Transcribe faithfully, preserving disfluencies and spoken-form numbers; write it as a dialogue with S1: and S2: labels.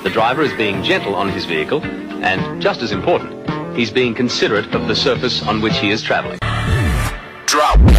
S1: The driver is being gentle on his vehicle, and just as important, he's being considerate of the surface on which he is traveling.
S2: Drop.